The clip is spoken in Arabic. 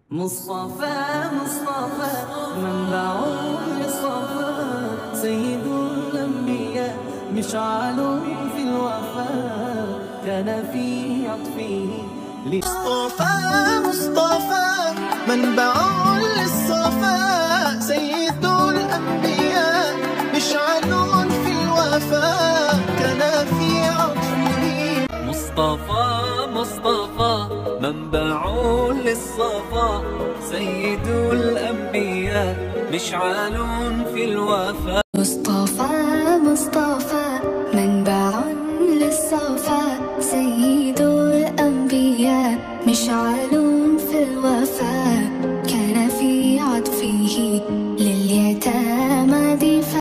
مصطفى مصطفى منبع للصفا، سيد الأنبياء مشعل في الوفاء، كان في عطفه مصطفى مصطفى منبع للصفا، سيد الأنبياء مشعل في الوفاء، كان في عطفه. مصطفى مصطفى منبع للصفا، سيد الأنبياء مشعل في الوفاء.